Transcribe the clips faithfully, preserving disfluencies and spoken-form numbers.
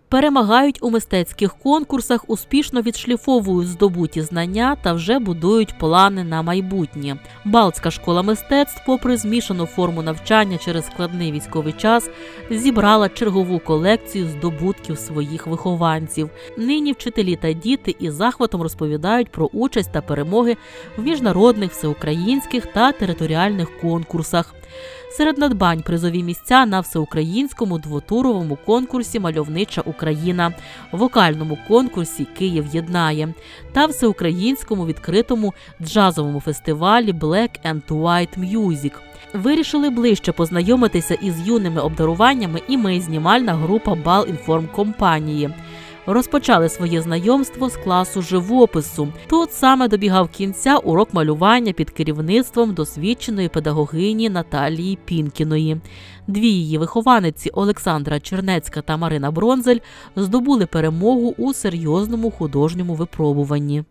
перемагають у мистецьких конкурсах, успішно відшліфовують здобуті знання та вже будують плани на майбутнє. Балтська школа мистецтв, попри змішану форму навчання через складний військовий час, зібрала чергову колекцію здобутків своїх вихованців. Нині вчителі та діти із захватом розповідають про участь та перемоги в міжнародних, всеукраїнських та територіальних конкурсах. Серед надбань призові місця на всеукраїнському двотуровому конкурсі «Мальовнича Україна», вокальному конкурсі «Київ єднає» та всеукраїнському відкритому джазовому фестивалі «Black and White Music». Вирішили ближче познайомитися із юними обдаруваннями і ми, знімальна група Балінформкомпанії. Розпочали своє знайомство з класу живопису. Тут саме добігав кінця урок малювання під керівництвом досвідченої педагогині Наталії Пінкіної. Дві її вихованиці Олександра Чернецька та Марина Бронзель здобули перемогу у серйозному художньому випробуванні.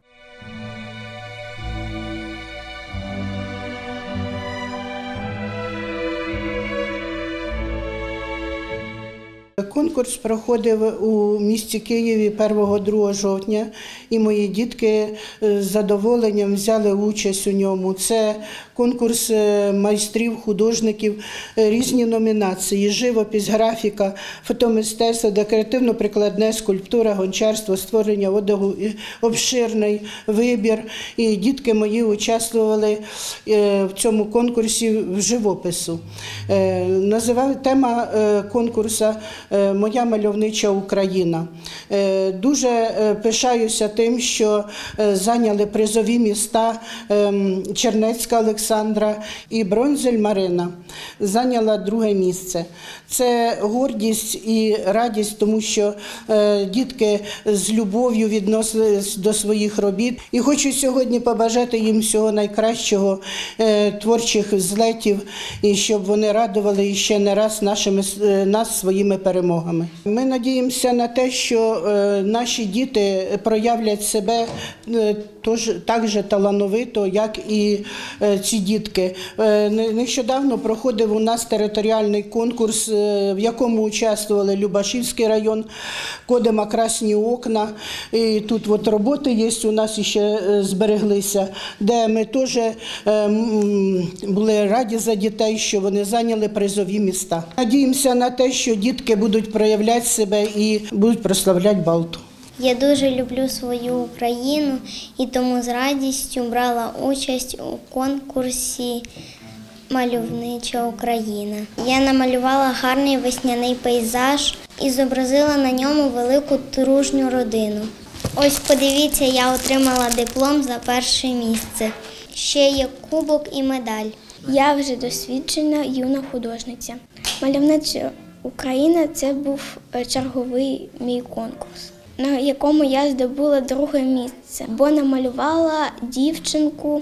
Конкурс проходив у місті Києві першого-другого жовтня, і мої дітки з задоволенням взяли участь у ньому. Це конкурс майстрів, художників, різні номінації – живопись, графіка, фотомистецтво, декоративно-прикладне, скульптура, гончарство, створення одягу, обширний вибір. І дітки мої участвували в цьому конкурсі в живопису. Називали тема конкурсу «Моя мальовнича Україна». Дуже пишаюся тим, що зайняли призові міста Чернецька Олександра і Бронзель Марина. Зайняла друге місце. Це гордість і радість, тому що дітки з любов'ю відносились до своїх робіт. І хочу сьогодні побажати їм всього найкращого, творчих злетів, і щоб вони радували ще не раз нашими, нас своїми перемогами. Ми надіємося на те, що наші діти проявлять себе тож, так же талановито, як і ці дітки. Нещодавно проходив у нас територіальний конкурс, в якому участвували Любашівський район, Кодима «Красні окна». І тут от роботи є, у нас ще збереглися, де ми теж були раді за дітей, що вони зайняли призові міста. Надіємося на те, що дітки будуть проявляти себе і будуть прославляти Балту. Я дуже люблю свою Україну і тому з радістю брала участь у конкурсі «Мальовнича Україна». Я намалювала гарний весняний пейзаж і зобразила на ньому велику дружню родину. Ось подивіться, я отримала диплом за перше місце. Ще є кубок і медаль. Я вже досвідчена юна художниця. «Мальовнича Україна» – це був черговий мій конкурс, на якому я здобула друге місце, бо намалювала дівчинку,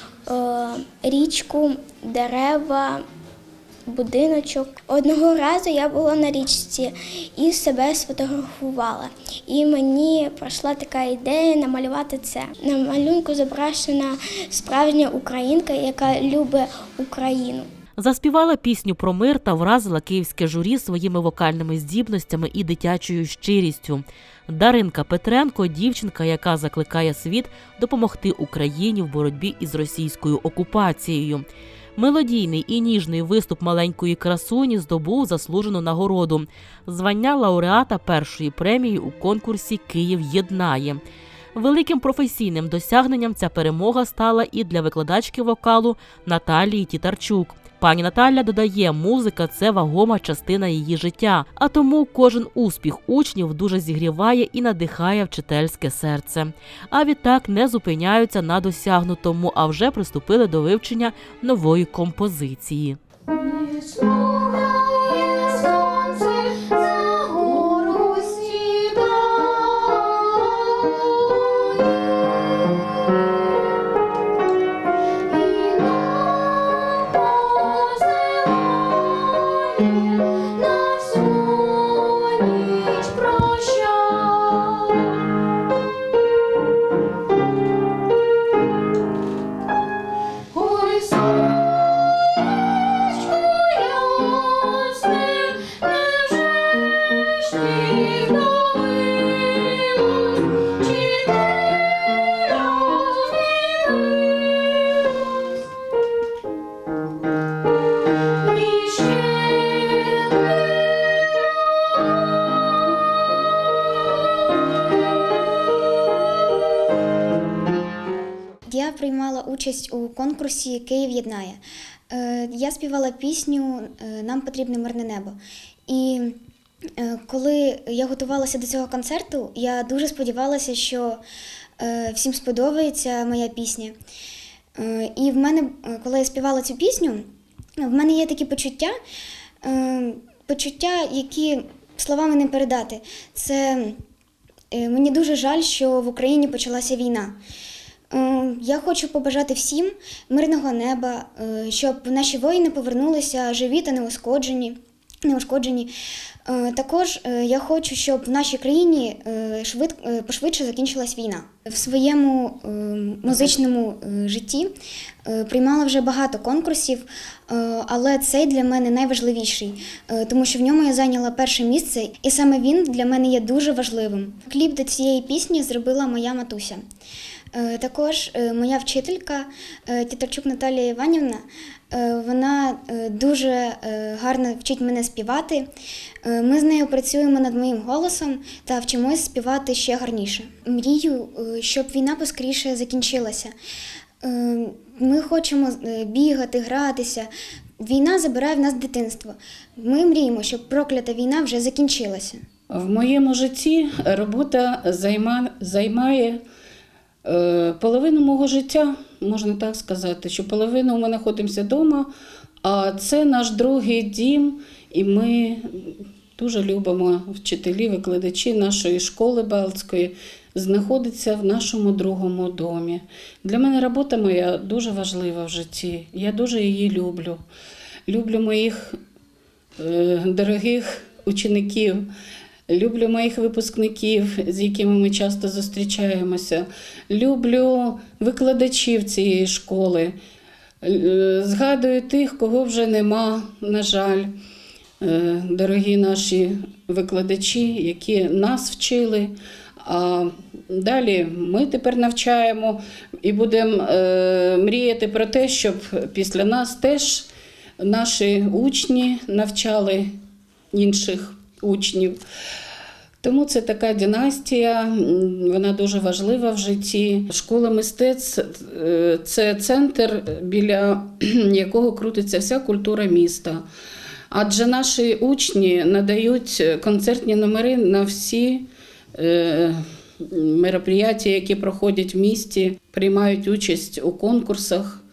річку, дерева, будиночок. Одного разу я була на річці і себе сфотографувала. І мені прийшла така ідея намалювати це. На малюнку зображена справжня українка, яка любить Україну. Заспівала пісню про мир та вразила київське журі своїми вокальними здібностями і дитячою щирістю. Даринка Петренко – дівчинка, яка закликає світ допомогти Україні в боротьбі із російською окупацією. Мелодійний і ніжний виступ маленької красуні здобув заслужену нагороду – звання лауреата першої премії у конкурсі «Київ єднає». Великим професійним досягненням ця перемога стала і для викладачки вокалу Наталії Тітарчук. Пані Наталя додає, музика – це вагома частина її життя, а тому кожен успіх учнів дуже зігріває і надихає вчительське серце. А відтак не зупиняються на досягнутому, а вже приступили до вивчення нової композиції. Ой, сонечко, Я приймала участь у конкурсі «Київ єднає». Я співала пісню «Нам потрібне мирне небо». І коли я готувалася до цього концерту, я дуже сподівалася, що всім сподобається моя пісня. І в мене, коли я співала цю пісню, в мене є такі почуття, почуття, які словами не передати. Це мені дуже жаль, що в Україні почалася війна. Я хочу побажати всім мирного неба, щоб наші воїни повернулися живі та неушкоджені. неушкоджені. Також я хочу, щоб в нашій країні швид, пошвидше закінчилась війна. В своєму музичному житті приймала вже багато конкурсів, але цей для мене найважливіший, тому що в ньому я зайняла перше місце, і саме він для мене є дуже важливим. Кліп до цієї пісні зробила моя матуся. Також моя вчителька Тітарчук Наталія Іванівна, вона дуже гарно вчить мене співати. Ми з нею працюємо над моїм голосом та вчимось співати ще гарніше. Мрію, щоб війна поскоріше закінчилася. Ми хочемо бігати, гратися. Війна забирає в нас дитинство. Ми мріємо, щоб проклята війна вже закінчилася. В моєму житті робота займа, займає е, половину мого життя, можна так сказати, що половину ми знаходимося вдома, а це наш другий дім, і ми дуже любимо вчителі, викладачі нашої школи Балтської, знаходиться в нашому другому домі. Для мене робота моя дуже важлива в житті, я дуже її люблю. Люблю моїх е, дорогих учеників, люблю моїх випускників, з якими ми часто зустрічаємося. Люблю викладачів цієї школи. Згадую тих, кого вже нема, на жаль. Дорогі наші викладачі, які нас вчили. А далі ми тепер навчаємо і будемо е, мріяти про те, щоб після нас теж наші учні навчали інших учнів. Тому це така династія, вона дуже важлива в житті. Школа мистецтв – це центр, біля якого крутиться вся культура міста. Адже наші учні надають концертні номери на всі е, мероприятия, які проходять в місті, приймають участь у конкурсах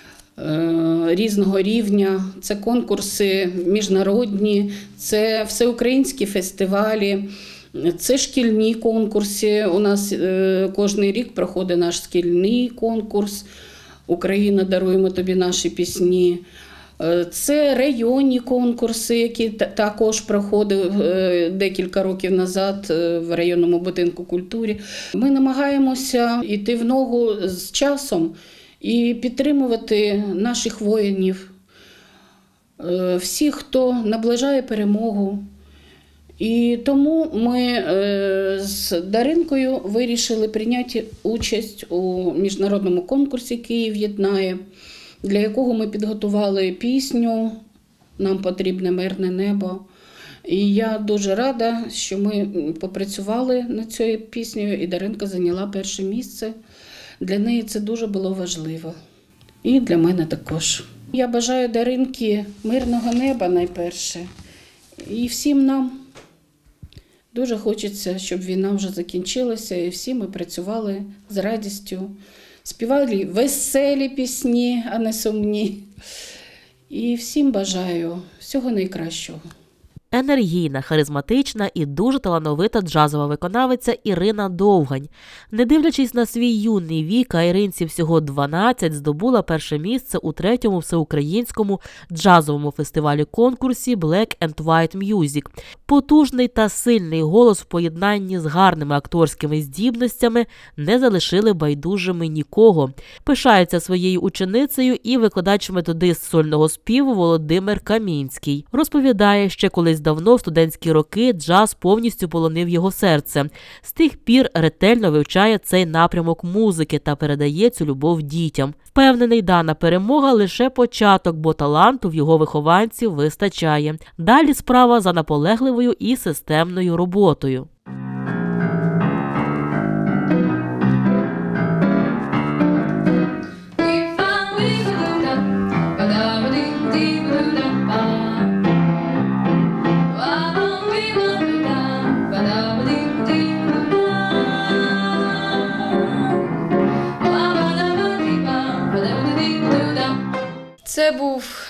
е, різного рівня. Це конкурси міжнародні, це всеукраїнські фестивалі, це шкільні конкурси. У нас е, кожен рік проходить наш шкільний конкурс «Україна, даруємо тобі наші пісні». Це районні конкурси, які також проходили декілька років назад в районному будинку культури. Ми намагаємося йти в ногу з часом і підтримувати наших воїнів, всіх, хто наближає перемогу. І тому ми з Даринкою вирішили прийняти участь у міжнародному конкурсі «Київ єднає», для якого ми підготували пісню «Нам потрібне мирне небо». І я дуже рада, що ми попрацювали над цією піснею, і Даринка зайняла перше місце. Для неї це дуже було важливо. І для мене також. Я бажаю Даринці мирного неба найперше. І всім нам дуже хочеться, щоб війна вже закінчилася, і всі ми працювали з радістю. Співали веселі пісні, а не сумні. І всім бажаю всього найкращого. Енергійна, харизматична і дуже талановита джазова виконавиця Ірина Довгань. Не дивлячись на свій юний вік, а Іринці всього дванадцять, здобула перше місце у третьому всеукраїнському джазовому фестивалі-конкурсі Black and White Music. Потужний та сильний голос в поєднанні з гарними акторськими здібностями не залишили байдужими нікого. Пишається своєю ученицею і викладач-методист сольного співу Володимир Камінський. Розповідає, ще колись давно в студентські роки джаз повністю полонив його серце. З тих пір ретельно вивчає цей напрямок музики та передає цю любов дітям. Впевнений, дана перемога – лише початок, бо таланту в його вихованців вистачає. Далі справа за наполегливою і системною роботою.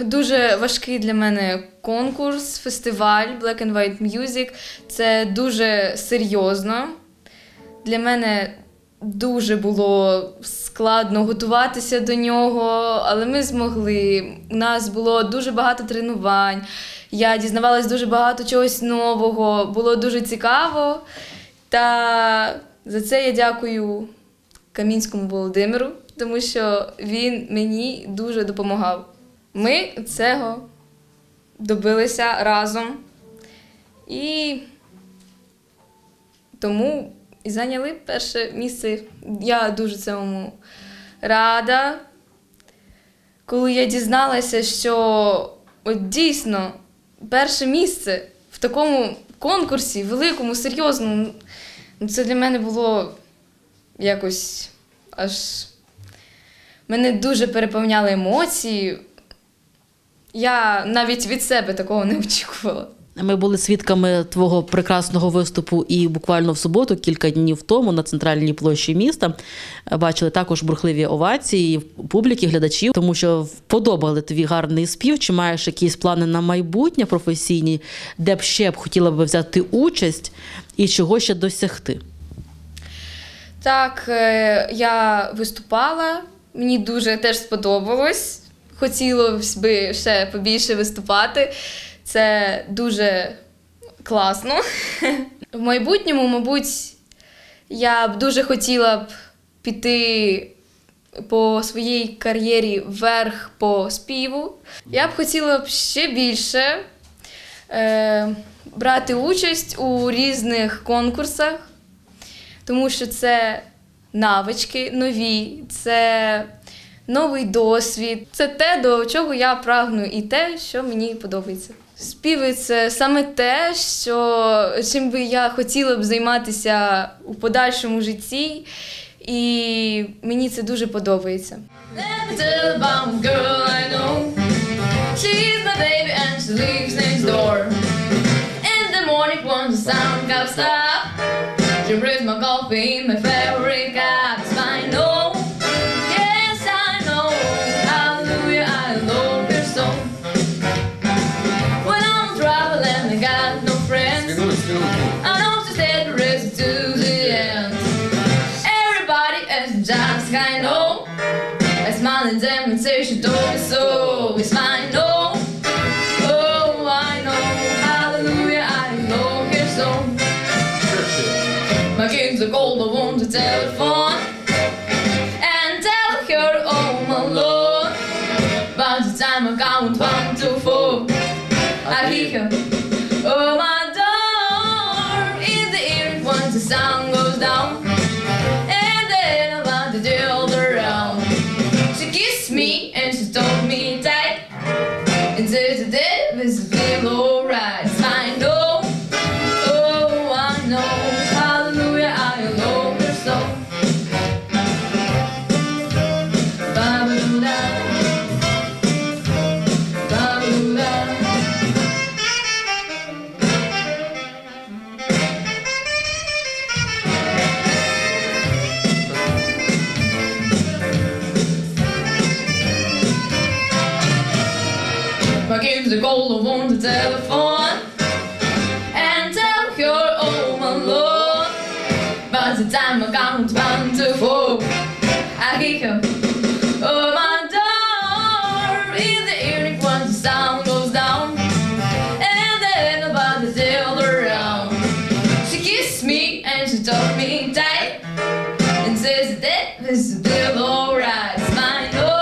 дуже важкий для мене конкурс, фестиваль Black and White Music. Це дуже серйозно. Для мене дуже було складно готуватися до нього, але ми змогли. У нас було дуже багато тренувань. Я дізнавалась дуже багато чогось нового. Було дуже цікаво. Та за це я дякую Камінському Володимиру, тому що він мені дуже допомагав. Ми цього добилися разом і тому і зайняли перше місце. Я дуже цьому рада. Коли я дізналася, що от дійсно перше місце в такому конкурсі, великому, серйозному, це для мене було якось аж... Мене дуже переповняли емоції. Я навіть від себе такого не очікувала. Ми були свідками твого прекрасного виступу і буквально в суботу, кілька днів тому, на центральній площі міста. Бачили також бурхливі овації публіки, глядачів, тому що вподобали твій гарний спів. Чи маєш якісь плани на майбутнє професійні, де б ще б хотіла б взяти участь і чого ще досягти? Так, я виступала, мені дуже теж сподобалось. Хотілося б ще побільше виступати. Це дуже класно. В майбутньому, мабуть, я б дуже хотіла б піти по своїй кар'єрі вверх по співу. Я б хотіла б ще більше е, брати участь у різних конкурсах, тому що це навички нові, це новий досвід. Це те, до чого я прагну, і те, що мені подобається. Співи – це саме те, що, чим би я хотіла б займатися у подальшому житті, і мені це дуже подобається. I know, I smile and demonstration told me so. It's fine, no. Oh, I know, hallelujah, I know your song. My king's a gold, I want to telephone and tell her, oh my Lord. By the time I count one, two, four, I hear her, oh my door. In the ear, once the sound goes down. And says the dead is feel alright. I know, oh I know, hallelujah, I love your song. Ba-ba-doo-da, ba-ba-doo-da. My game's a gold, I want the telephone and tell her, oh my Lord. By the time I count one, two, four, I hear her, oh my door. In the earring once the sound goes down, and then about the tail around. She kissed me and she told me tight, and says that this is still alright. It's mine, oh.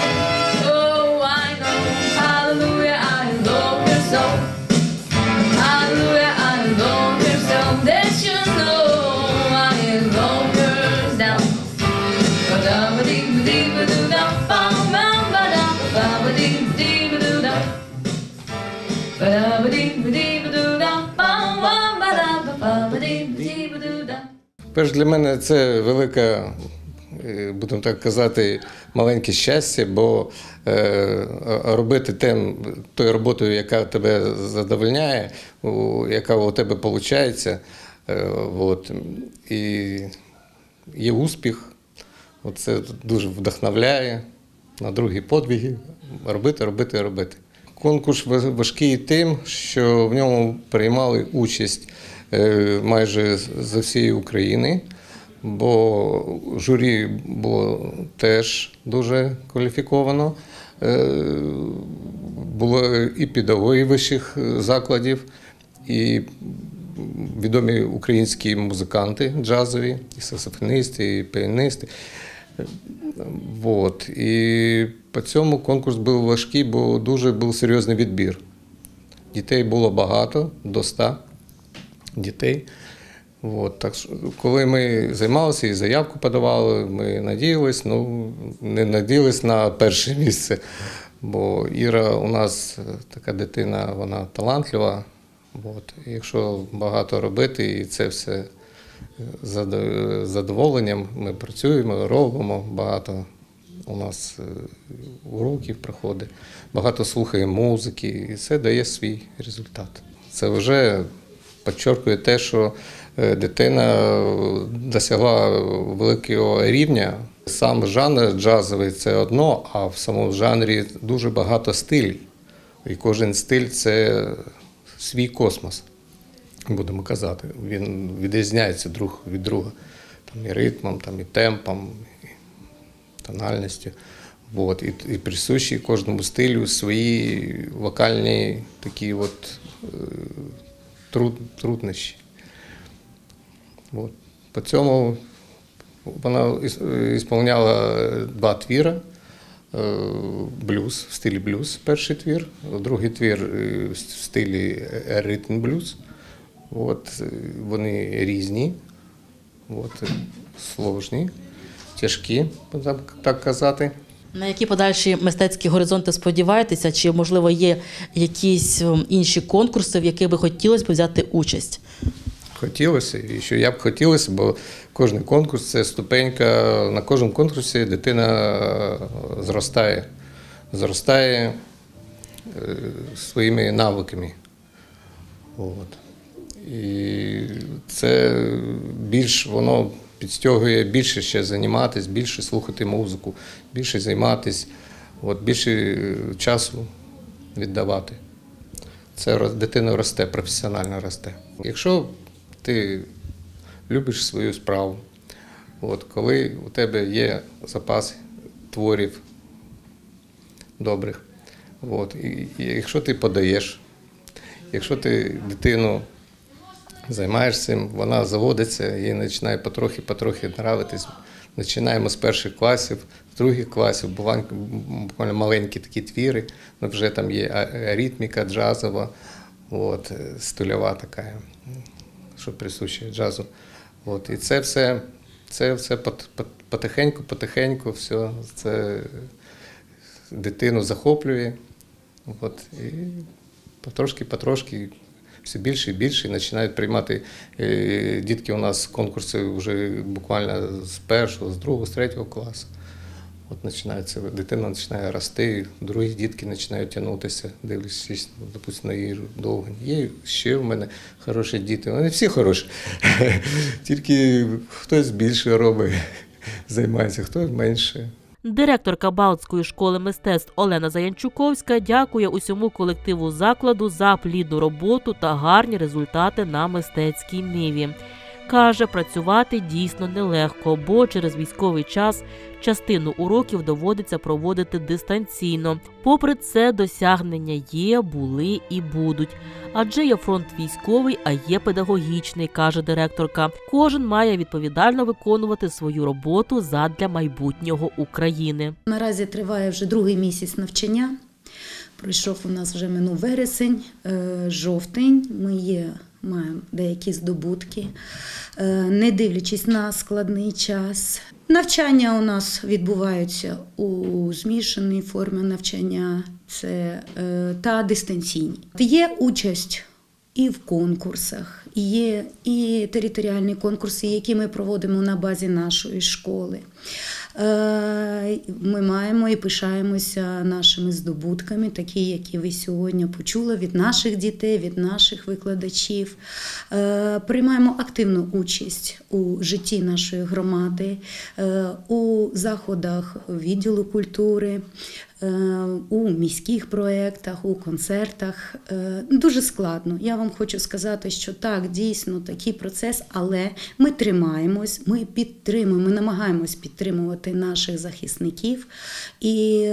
Перш для мене це велика, будемо так казати, маленьке щастя, бо е, робити тем, тою роботою, яка тебе задовольняє, яка у тебе виходить, е, от, і є успіх, це дуже вдохновляє. на другі подвиги, робити, робити, робити. Конкурс важкий тим, що в ньому приймали участь майже з всієї України, бо журі було теж дуже кваліфіковано. Було і педагоги вищих закладів, і відомі українські музиканти джазові, і саксофоністи, і піаністи. Вот. І по цьому конкурс був важкий, бо дуже був серйозний відбір. Дітей було багато, до ста дітей. От. Так, коли ми займалися і заявку подавали, ми надіялись, ну, не надіялись на перше місце. Бо Іра у нас така дитина, вона талантлива. От. І якщо багато робити, і це все з задоволенням, ми працюємо, робимо багато. У нас уроків проходить, багато слухаємо музики, і це дає свій результат. Це вже підчеркує те, що дитина досягла великого рівня. Сам жанр джазовий – це одно, а в самому жанрі дуже багато стилів. І кожен стиль – це свій космос, будемо казати. Він відрізняється друг від друга. Там і ритмом, там і темпом, і тональністю. Вот. І, і присущі кожному стилю свої вокальні такі от, труд, труднощі. Вот. По цьому вона ісполняла два твіри. Блюз, в стилі блюз, перший твір, другий твір в стилі ритм блюз. От, вони різні, от, сложні, тяжкі, так казати. На які подальші мистецькі горизонти сподіваєтеся? Чи, можливо, є якісь інші конкурси, в яких би хотілося б взяти участь? Хотілося, і що я б хотілося, бо кожен конкурс – це ступенька, на кожному конкурсі дитина зростає, зростає своїми навиками. От. І це більш, воно підстягує більше ще займатися, більше слухати музику, більше займатися, от, більше часу віддавати. Це дитина росте, професіонально росте. Якщо ти любиш свою справу, от, коли у тебе є запас творів добрих, от, і, і якщо ти подаєш, якщо ти дитину займаєшся цим, вона заводиться, їй починає потрохи-потрохи нравитись. Починаємо з перших класів, з других класів, буквально маленькі такі твіри, але вже там є ритміка джазова, от, стильова така, що присуща джазу. От, і це все, це все потихеньку, потихеньку, все це дитину захоплює. От, і потрошки-потрошки все більше і більше починають приймати дітки у нас конкурси вже буквально з першого, з другого, з третього класу. От починається, дитина починає рости, другі дітки починають тягнутися, дивлячись, допустимо, на Іру Довгань. Є ще в мене хороші діти, вони всі хороші, тільки хтось більше робить, займається, хтось менше. Директорка Балтської школи мистецтв Олена Заянчуковська дякує усьому колективу закладу за плідну роботу та гарні результати на мистецькій ниві. Каже, працювати дійсно нелегко, бо через військовий час частину уроків доводиться проводити дистанційно. Попри це, досягнення є, були і будуть. Адже є фронт військовий, а є педагогічний, каже директорка. Кожен має відповідально виконувати свою роботу задля майбутнього України. Наразі триває вже другий місяць навчання. Пройшов у нас вже минув вересень, жовтень. Ми є, маємо деякі здобутки, не дивлячись на складний час. Навчання у нас відбуваються у змішаній формі навчання це, та дистанційні. Є участь і в конкурсах. Є і територіальні конкурси, які ми проводимо на базі нашої школи. Ми маємо і пишаємося нашими здобутками, такі, які ви сьогодні почули від наших дітей, від наших викладачів. Приймаємо активну участь у житті нашої громади, у заходах відділу культури, у міських проєктах, у концертах. Дуже складно. Я вам хочу сказати, що так, дійсно, такий процес, але ми тримаємось, ми підтримуємо, ми намагаємось підтримувати наших захисників і,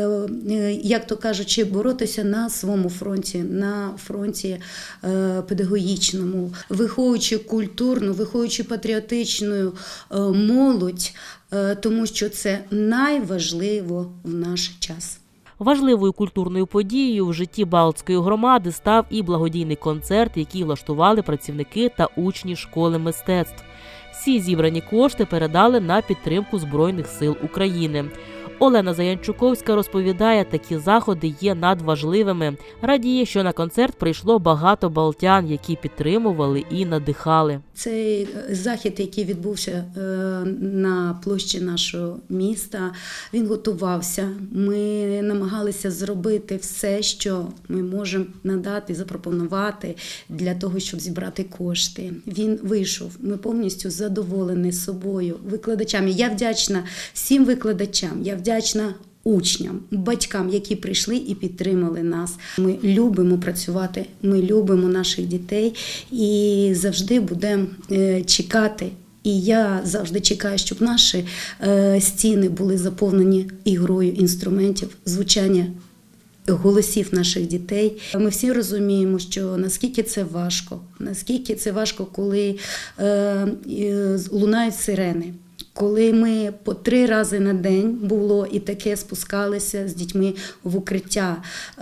як то кажучи, боротися на своєму фронті, на фронті педагогічному, виховуючи культурну, виховуючи патріотичну молодь, тому що це найважливо в наш час. Важливою культурною подією в житті Балтської громади став і благодійний концерт, який влаштували працівники та учні школи мистецтв. Всі зібрані кошти передали на підтримку Збройних сил України. Олена Заянчуковська розповідає, такі заходи є надважливими. Радіє, що на концерт прийшло багато балтян, які підтримували і надихали. Цей захід, який відбувся на площі нашого міста, він готувався. Ми намагалися зробити все, що ми можемо надати, запропонувати для того, щоб зібрати кошти. Він вийшов. Ми повністю задоволені собою, викладачами. Я вдячна всім викладачам. Я вдячна учням, батькам, які прийшли і підтримали нас. Ми любимо працювати, ми любимо наших дітей і завжди будемо чекати. І я завжди чекаю, щоб наші стіни були заповнені ігрою інструментів, звучання голосів наших дітей. Ми всі розуміємо, що наскільки це важко, наскільки це важко, коли лунають сирени. Коли ми по три рази на день було і таке спускалися з дітьми в укриття,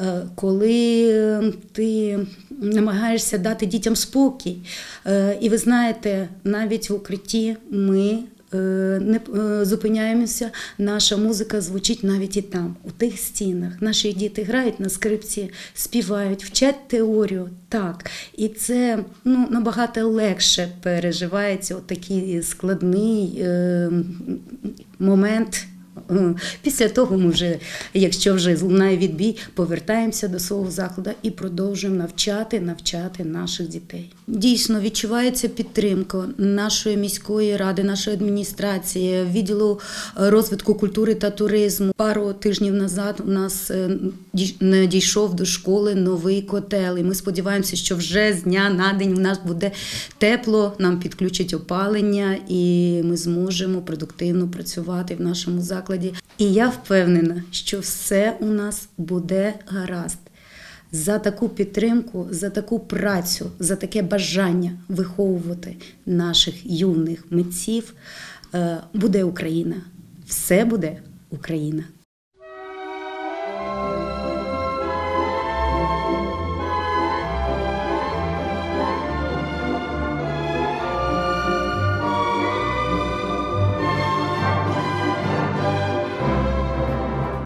коли ти намагаєшся дати дітям спокій. І ви знаєте, навіть в укритті ми не зупиняємося, наша музика звучить навіть і там, у тих стінах. Наші діти грають на скрипці, співають, вчать теорію, так. І це ну, набагато легше переживається такий складний е, момент. Після того ми вже, якщо вже лунає відбій, повертаємося до свого закладу і продовжуємо навчати, навчати наших дітей. Дійсно, відчувається підтримка нашої міської ради, нашої адміністрації, відділу розвитку культури та туризму. Пару тижнів назад у нас надійшов до школи новий котел. І ми сподіваємося, що вже з дня на день у нас буде тепло, нам підключать опалення і ми зможемо продуктивно працювати в нашому закладі. І я впевнена, що все у нас буде гаразд. За таку підтримку, за таку працю, за таке бажання виховувати наших юних митців буде Україна. Все буде Україна.